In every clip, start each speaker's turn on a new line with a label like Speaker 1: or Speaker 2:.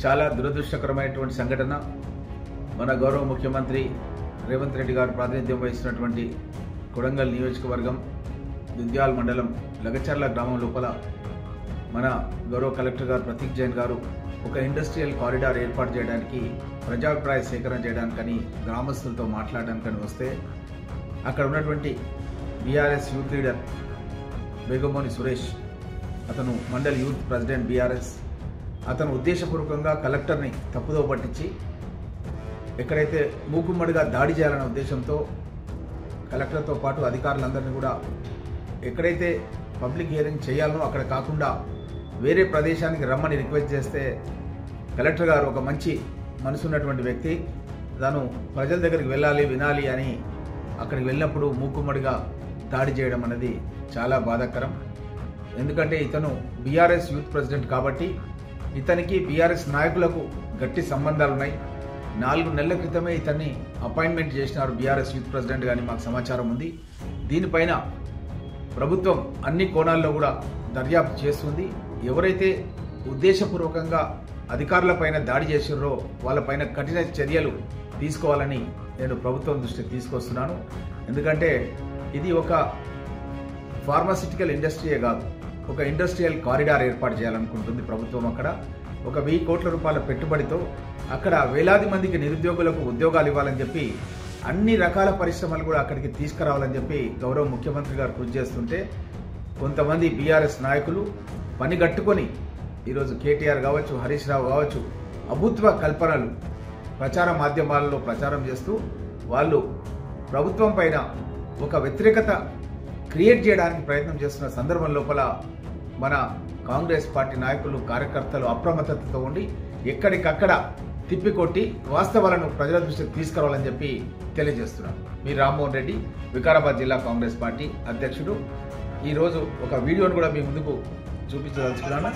Speaker 1: చాలా దురదృష్టకరమైనటువంటి సంఘటన. మన గౌరవ ముఖ్యమంత్రి రేవంత్ రెడ్డి గారు ప్రాతినిధ్యం వహిస్తున్నటువంటి కొడంగల్ నియోజకవర్గం దుద్యాల్ మండలం లగచర్ల గ్రామం లోపల మన గౌరవ కలెక్టర్ గారు ప్రతీక్ జైన్ గారు ఒక ఇండస్ట్రియల్ కారిడార్ ఏర్పాటు చేయడానికి ప్రజాభిప్రాయ సేకరణ చేయడానికని గ్రామస్తులతో మాట్లాడడానికని వస్తే అక్కడ ఉన్నటువంటి బీఆర్ఎస్ యూత్ లీడర్ బేగమోని సురేష్, అతను మండల్ యూత్ ప్రెసిడెంట్ బీఆర్ఎస్, అతను ఉద్దేశపూర్వకంగా కలెక్టర్ని తప్పుదో పట్టించి ఎక్కడైతే మూకుమ్మడిగా దాడి చేయాలనే ఉద్దేశంతో కలెక్టర్తో పాటు అధికారులందరినీ కూడా ఎక్కడైతే పబ్లిక్ హియరింగ్ చేయాలనో అక్కడ కాకుండా వేరే ప్రదేశానికి రమ్మని రిక్వెస్ట్ చేస్తే కలెక్టర్ గారు ఒక మంచి మనసున్నటువంటి వ్యక్తి, తాను ప్రజల దగ్గరికి వెళ్ళాలి వినాలి అని అక్కడికి వెళ్ళినప్పుడు మూకుమ్మడిగా దాడి చేయడం అనేది చాలా బాధాకరం. ఎందుకంటే ఇతను బీఆర్ఎస్ యూత్ ప్రెసిడెంట్ కాబట్టి ఇతనికి బీఆర్ఎస్ నాయకులకు గట్టి సంబంధాలున్నాయి. 4 నెలల క్రితమే ఇతన్ని అపాయింట్మెంట్ చేసినారు బీఆర్ఎస్ యూత్ ప్రెసిడెంట్ గాని మాకు సమాచారం ఉంది. దీనిపైన ప్రభుత్వం అన్ని కోణాల్లో కూడా దర్యాప్తు చేస్తుంది. ఎవరైతే ఉద్దేశపూర్వకంగా అధికారులపైన దాడి చేసిర్రో వాళ్ళపైన కఠిన చర్యలు తీసుకోవాలని నేను ప్రభుత్వం దృష్టికి తీసుకొస్తున్నాను. ఎందుకంటే ఇది ఒక ఫార్మాసిటికల్ ఇండస్ట్రీయే కాదు, ఒక ఇండస్ట్రియల్ కారిడార్ ఏర్పాటు చేయాలనుకుంటుంది ప్రభుత్వం. అక్కడ ఒక 1000 కోట్ల రూపాయల పెట్టుబడితో అక్కడ వేలాది మందికి నిరుద్యోగులకు ఉద్యోగాలు ఇవ్వాలని చెప్పి అన్ని రకాల పరిశ్రమలు కూడా అక్కడికి తీసుకురావాలని చెప్పి గౌరవ ముఖ్యమంత్రి గారు కృషి చేస్తుంటే కొంతమంది బీఆర్ఎస్ నాయకులు పని గట్టుకొని ఈరోజు కేటీఆర్ కావచ్చు, హరీష్ రావు కావచ్చు, అభూత్వ కల్పనలు ప్రచార మాధ్యమాలలో ప్రచారం చేస్తూ వాళ్ళు ప్రభుత్వం పైన ఒక వ్యతిరేకత క్రియేట్ చేయడానికి ప్రయత్నం చేస్తున్న సందర్భం లోపల మన కాంగ్రెస్ పార్టీ నాయకులు కార్యకర్తలు అప్రమత్తతతో ఉండి ఎక్కడికక్కడ తిప్పికొట్టి వాస్తవాలను ప్రజల దృష్టికి తీసుకురావాలని చెప్పి తెలియజేస్తున్నాను. మీ రామ్మోహన్ రెడ్డి, వికారాబాద్ జిల్లా కాంగ్రెస్ పార్టీ అధ్యక్షుడు. ఈరోజు ఒక వీడియోను కూడా మీ ముందుకు చూపించదలుచుకున్నాను.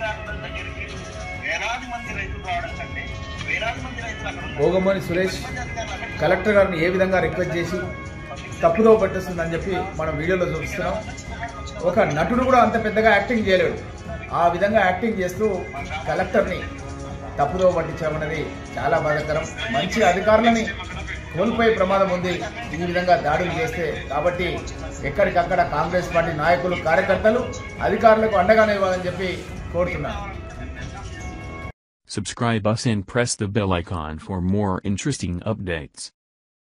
Speaker 1: బోగమోని సురేష్ కలెక్టర్ గారిని ఏ విధంగా రిక్వెస్ట్ చేసి తప్పుదో పట్టిస్తుందని చెప్పి మనం వీడియోలో చూపిస్తున్నాం. ఒక నటుడు కూడా అంత పెద్దగా యాక్టింగ్ చేయలేడు. ఆ విధంగా యాక్టింగ్ చేస్తూ కలెక్టర్ని తప్పుదో పట్టించడం అనేది చాలా బాధాకరం. మంచి అధికారులని కోల్పోయే ప్రమాదం ఉంది ఈ విధంగా దాడులు చేస్తే. కాబట్టి ఎక్కడికక్కడ కాంగ్రెస్ పార్టీ నాయకులు కార్యకర్తలు అధికారులకు అండగానే ఇవ్వాలని చెప్పి కోరుతున్నాను.
Speaker 2: Subscribe us and press the bell icon for more interesting updates.